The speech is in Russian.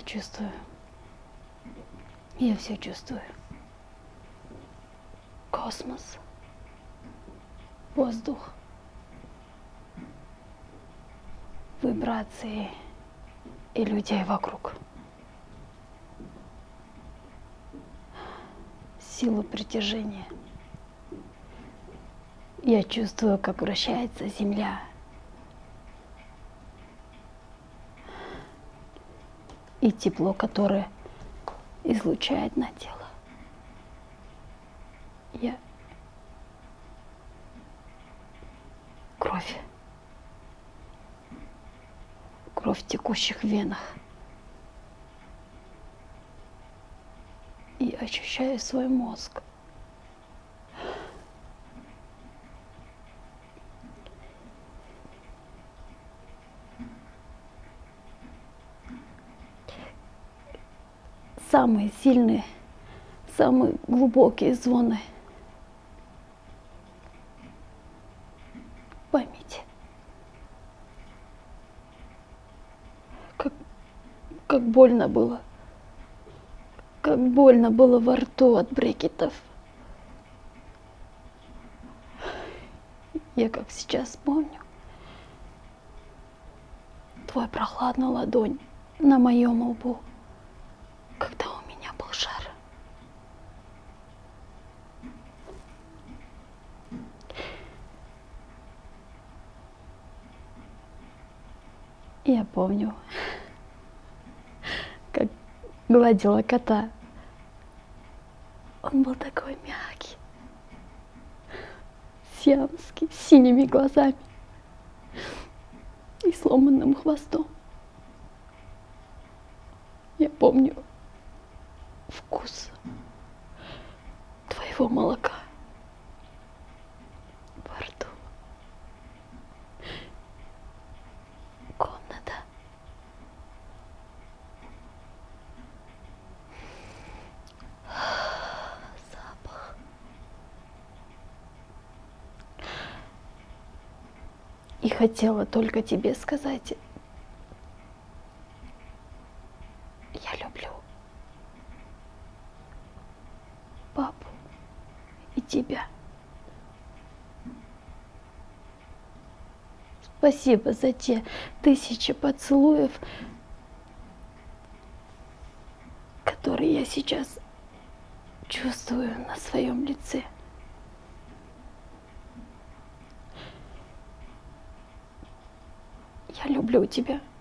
чувствую. Я все чувствую. Космос, воздух, вибрации и людей вокруг. Силу притяжения. Я чувствую, как вращается Земля. И тепло, которое излучает на тело. Я кровь. Кровь в текущих венах. И ощущаю свой мозг. Самые сильные, самые глубокие зоны памяти. Как больно было. Как больно было во рту от брекетов. Я как сейчас помню. Твой прохладная ладонь на моем лбу, когда у меня был жар. Я помню, как гладила кота. Он был такой мягкий, сиамский, с синими глазами и сломанным хвостом. Я помню вкус твоего молока во рту. Комната. Запах. И хотела только тебе сказать, я люблю папу и тебя. Спасибо за те 1000 поцелуев, которые я сейчас чувствую на своем лице. Я люблю тебя.